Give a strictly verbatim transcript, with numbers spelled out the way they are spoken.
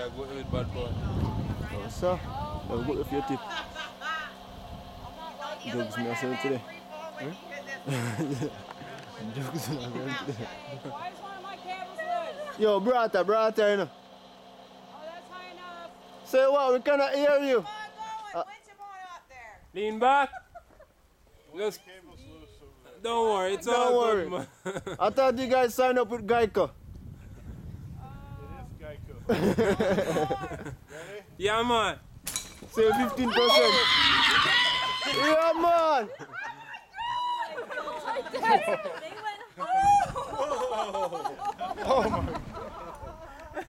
I go with bad boy. Oh, so, I'll go with your tip. Drugs me I sell today. Drugs me I sell today. Why is one of my cables loose? Yo, brother, brother, you know. Oh, that's high enough. Say what? We cannot hear you. Come on, going. Uh, When's your boy up there? Lean back. Just, don't worry, it's Don't all worry. good, man. I thought you guys signed up with Geico. It is Geico. Ready? Yeah, man. Say fifteen percent. Yeah, man. They went home. Oh my